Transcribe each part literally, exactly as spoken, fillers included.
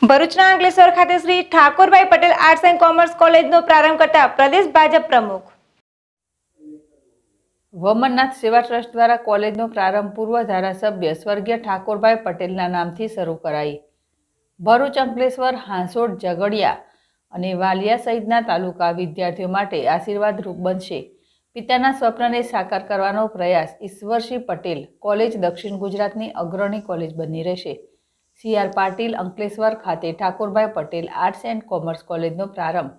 ભરૂચના અંકલેશ્વર ખાતે Shri Thakorbhai Patel arts and commerce કોલેજનો પ્રારંભ કરતા પ્રદેશ ભાજપ પ્રમુખ વમનનાથ સેવા ટ્રસ્ટ દ્વારા કોલેજનો પ્રારંભ પૂર્વ ધારાસભ્ય સ્વર્ગીય ઠાકોરભાઈ પટેલના નામથી શરૂ કરાઈ। ભરૂચ, અંકલેશ્વર, હાંસોડ, ઝઘડિયા અને વાલિયા સહિતના તાલુકા વિદ્યાર્થીઓ માટે આશીર્વાદરૂપ બનશે। પિતાના સ્વપ્નને સાકાર કરવાનો પ્રયાસ ઈશ્વરસિંહ પટેલ કોલેજ દક્ષિણ ગુજરાતની અગ્રણી કોલેજ બની રહેશે। સી આર પાટીલ અંકલેશ્વર ખાતે Thakorbhai Patel arts and commerce કોલેજનો પ્રારંભ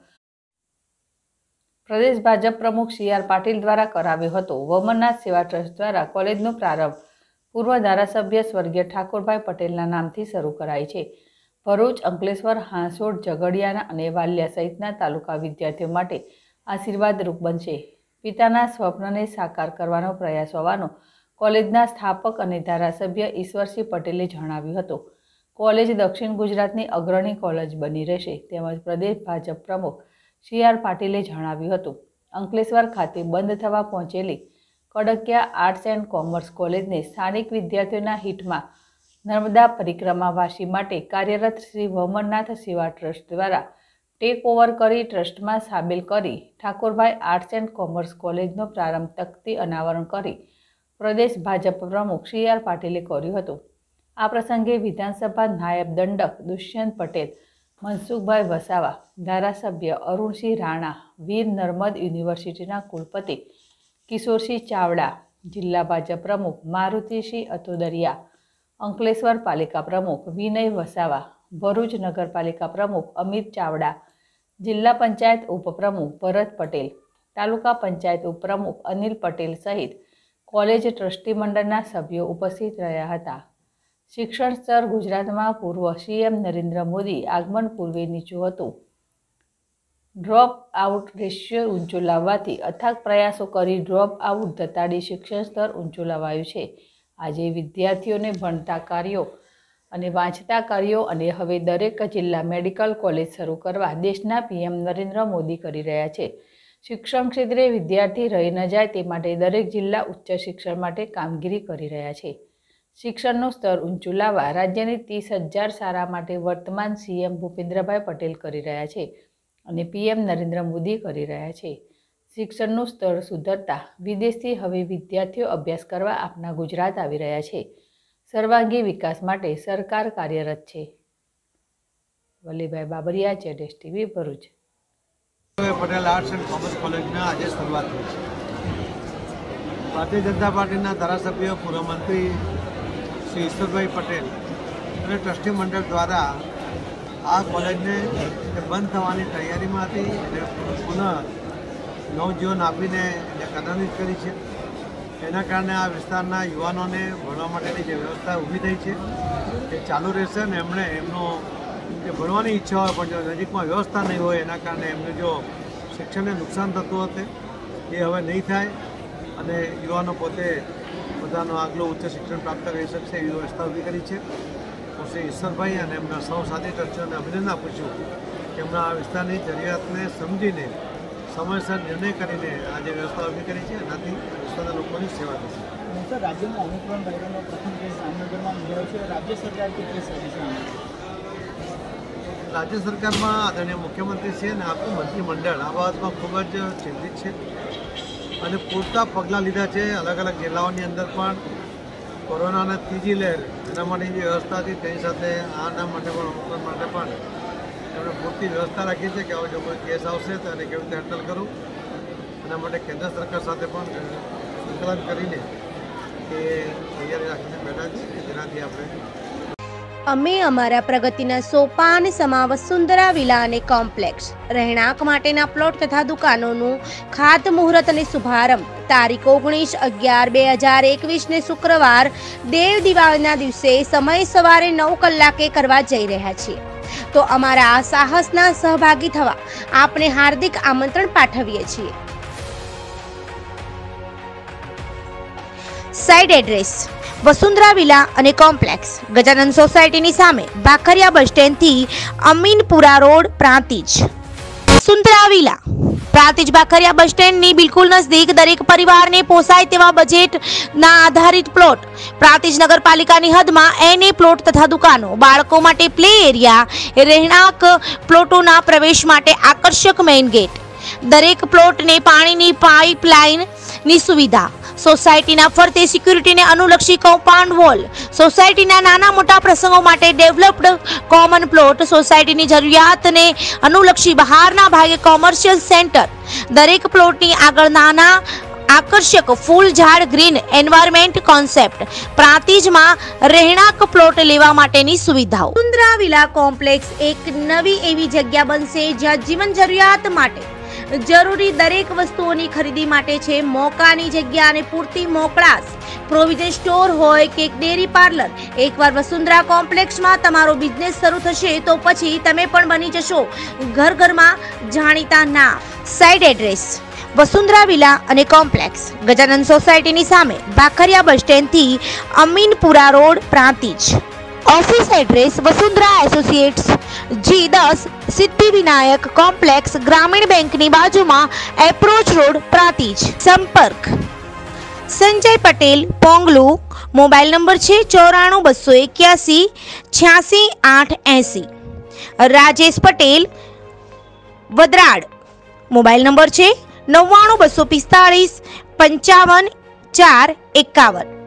પ્રદેશ ભાજપ પ્રમુખ સી આર પાટીલ દ્વારા કરાવ્યો હતો। વમનનાથ સેવા ટ્રસ્ટ દ્વારા કોલેજનો પ્રારંભ પૂર્વ ધારાસભ્ય સ્વર્ગીય ઠાકોરભાઈ પટેલના નામથી શરૂ કરાઈ છે। ભરૂચ, અંકલેશ્વર, હાંસોડ, ઝઘડિયા અને વાલિયા સહિતના તાલુકા વિદ્યાર્થીઓ માટે આશીર્વાદરૂપ બનશે। પિતાના સ્વપ્નને સાકાર કરવાનો પ્રયાસ હોવાનું કોલેજના સ્થાપક અને ધારાસભ્ય ઈશ્વરસિંહ પટેલે જણાવ્યું હતું। કોલેજ દક્ષિણ ગુજરાતની અગ્રણી કોલેજ બની રહેશે તેમજ પ્રદેશ ભાજપ પ્રમુખ સી આર પાટીલે જણાવ્યું હતું। અંકલેશ્વર ખાતે બંધ થવા પહોંચેલી કડકિયા આર્ટ્સ એન્ડ કોમર્સ કોલેજને સ્થાનિક વિદ્યાર્થીઓના હિતમાં નર્મદા પરિક્રમાવાસી માટે કાર્યરત શ્રી વમનનાથ સેવા ટ્રસ્ટ દ્વારા ટેક ઓવર કરી ટ્રસ્ટમાં સામેલ કરી ઠાકોરભાઈ આર્ટ્સ એન્ડ કોમર્સ કોલેજનો પ્રારંભ તકતી અનાવરણ કરી પ્રદેશ ભાજપ પ્રમુખ સી આર પાટીલે કર્યું હતું। આ પ્રસંગે વિધાનસભા નાયબ દંડક દુષ્યંત પટેલ, મનસુખભાઈ વસાવા, ધારાસભ્ય અરુણસિંહ રાણા, વીર નર્મદ યુનિવર્સિટીના કુલપતિ કિશોરસિંહ ચાવડા, જિલ્લા ભાજપ પ્રમુખ મારુતિસિંહ અતોદરિયા, અંકલેશ્વર પાલિકા પ્રમુખ વિનય વસાવા, ભરૂચ નગરપાલિકા પ્રમુખ અમિત ચાવડા, જિલ્લા પંચાયત ઉપપ્રમુખ ભરત પટેલ, તાલુકા પંચાયત ઉપપ્રમુખ અનિલ પટેલ સહિત કોલેજ ટ્રસ્ટી મંડળના સભ્યો ઉપસ્થિત રહ્યા હતા। શિક્ષણ સ્તર ગુજરાતમાં પૂર્વ સી એમ નરેન્દ્ર મોદી આગમન પૂર્વે નીચું હતું। ડ્રોપ આઉટ રેશિયો ઊંચો લાવવાથી અથાગ પ્રયાસો કરી ડ્રોપ આઉટ ઘટાડી શિક્ષણ સ્તર ઊંચું લાવાયું છે। આજે વિદ્યાર્થીઓને ભણતા કાર્યો અને વાંચતા કાર્યો અને હવે દરેક જિલ્લા મેડિકલ કોલેજ શરૂ કરવા દેશના પી એમ નરેન્દ્ર મોદી કરી રહ્યા છે। શિક્ષણ ક્ષેત્રે વિદ્યાર્થી રહી ન જાય તે માટે દરેક જિલ્લા ઉચ્ચ શિક્ષણ માટે કામગીરી કરી રહ્યા છે। શિક્ષણનું સ્તર ઊંચું લાવવા રાજ્યની ત્રીસ હજાર શાળા માટે વર્તમાન સી એમ ભૂપેન્દ્રભાઈ પટેલ કરી રહ્યા છે અને પી એમ નરેન્દ્ર મોદી કરી રહ્યા છે। શિક્ષણનું સ્તર સુધરતા વિદેશથી હવે વિદ્યાર્થીઓ અભ્યાસ કરવા આપણા ગુજરાત આવી રહ્યા છે। સર્વાંગી વિકાસ માટે સરકાર કાર્યરત છે। Valibhai Babariya, Z S TV, Bharuch. Patel arts and commerce કોલેજના આજે શરૂઆત થઈ છે। ભારતીય જનતા પાર્ટીના ધારાસભ્ય પૂર્વ મંત્રી શ્રી ઈશ્વરભાઈ પટેલ અને ટ્રસ્ટી મંડળ દ્વારા આ કોલેજને બંધ થવાની તૈયારીમાં હતી અને પુનઃ નવજીવન આપીને એને કાર્યાન્વિત કરી છે। એના કારણે આ વિસ્તારના યુવાનોને ભણવા માટેની જે વ્યવસ્થા ઊભી થઈ છે એ ચાલુ રહેશે અને એમણે એમનો જે ભણવાની ઈચ્છા હોય પણ જો નજીકમાં વ્યવસ્થા નહીં હોય એના કારણે એમને જો શિક્ષણને નુકસાન થતું હતું એ હવે નહીં થાય અને યુવાનો પોતે પોતાનો આગલું ઉચ્ચ શિક્ષણ પ્રાપ્ત કરી શકશે એવી વ્યવસ્થા ઊભી કરી છે। હું શ્રી ઈશ્વરભાઈ અને એમના સૌ સાથી ટ્રસ્ટીઓને અભિનંદન આપું છું કે એમના આ વિસ્તારની જરૂરિયાતને સમજીને સમયસર નિર્ણય કરીને આ જે વ્યવસ્થા ઊભી કરી છે એનાથી વિસ્તારના લોકોની સેવા થશે। સર, રાજ્યમાં ઓમિક્રોન વાયરસનો પ્રથમ કેસ જામનગરમાં નોંધાયો છે। રાજ્ય સરકાર કેટલી સજ્જ છે? રાજ્ય સરકારમાં આદરણીય મુખ્યમંત્રી છે અને આખું મંત્રીમંડળ આ બાબતમાં ખૂબ જ ચિંતિત છે અને પૂરતા પગલાં લીધા છે। અલગ અલગ જિલ્લાઓની અંદર પણ કોરોનાના ત્રીજી લહેર એના માટેની જે વ્યવસ્થા હતી તેની સાથે આના માટે પણ ઓમિક્રોન માટે પણ એમણે પૂરતી વ્યવસ્થા રાખી છે કે હવે જો કોઈ કેસ આવશે તો એને કેવી રીતે હેન્ડલ કરવું એના માટે કેન્દ્ર સરકાર સાથે પણ સંકલન કરીને એ તૈયારી રાખીને બેઠા છે જેનાથી આપણે અમે અમારા પ્રગતિના સોપાન સમા વસુંધરા વિલા અને કોમ્પ્લેક્સ રહેણાંક માટેના પ્લોટ તથા દુકાનોનું ખાતમુહૂર્ત અને શુભારંભ તારીખ ઓગણીસ અગિયાર બે હજાર એકવીસ ને શુક્રવાર દેવ દિવાળીના દિવસે સમય સવારે નવ કલાકે કરવા જઈ રહ્યા છીએ। તો અમારા આ સાહસના સહભાગી થવા આપને હાર્દિક આમંત્રણ પાઠવીએ છીએ। સાઇટ એડ્રેસ વસુંધરા વિલા અને કોમ્પ્લેક્સ, ગજાનંદ સોસાયટીની સામે, ભાખરિયા બસ સ્ટેન્ડથી Aminpura road, Prantij. Vasundhara villa Prantij Bakhariya bus સ્ટેન્ડની બિલકુલ નજદીક દરેક પરિવારને પોસાય તેવા બજેટના આધારિત પ્લોટ, પ્રાંતિજ નગરપાલિકાની હદમાં એને પ્લોટ તથા દુકાનો, બાળકો માટે પ્લે એરિયા, રહેણાંક પ્લોટોના પ્રવેશ માટે આકર્ષક મેઇન ગેટ, દરેક પ્લોટને પાણીની પાઇપલાઇનની સુવિધા, સોસાયટીના ફરતે સિક્યુરિટીને અનુલક્ષી કમ્પાઉન્ડ વોલ, સોસાયટીના નાના મોટા પ્રસંગો માટે ડેવલપ્ડ કોમન પ્લોટ, સોસાયટીની જરૂરિયાતને અનુલક્ષી બહારના ભાગે કોમર્શિયલ સેન્ટર, દરેક પ્લોટની આગળ નાના આકર્ષક ફૂલ ઝાડ ગ્રીન એન્વાયરમેન્ટ કોન્સેપ્ટ, પ્રાંતિજમાં રહેણાંક પ્લોટ લેવા માટેની સુવિધાઓ. વસુંધરા વિલા કોમ્પ્લેક્સ એક નવી એવી જગ્યા બનશે જ્યાં જીવન જરૂરિયાત માટે જરૂરી દરેક વસ્તુઓની ખરીદી માટે છે મોકાની જગ્યા અને પૂરતી મોકળાશ. પ્રોવિઝન સ્ટોર હોય કે ડેરી પાર્લર, એકવાર વસુંધરા કોમ્પ્લેક્સમાં તમારો બિઝનેસ શરૂ થશે તો પછી તમે પણ બની જશો ઘર ઘરમાં જાણીતા નામ. સાઇડ એડ્રેસ વસુંધરા વિલા અને કોમ્પ્લેક્સ, ગજાનંદ સોસાયટીની સામે, બાખરિયા બસ સ્ટેન્ડથી Aminpura road, Prantij. Office address Vasundhara associates, G દસ, સિદ્ધિવિનાયક કોમ્પ્લેક્સ, ગ્રામીણ બેંકની બાજુમાં, એપ્રોચ રોડ, પ્રાંતિજ. સંપર્ક સંજય પટેલ, પોંગલુ. મોબાઈલ નંબર છે ચોરાણું બસો એક્યાસી છ્યાસી આઠ એસી. રાજેશ પટેલ, વદરાડ. મોબાઈલ નંબર છે નવ્વાણું બસો પિસ્તાળીસ પંચાવન ચાર એકાવન.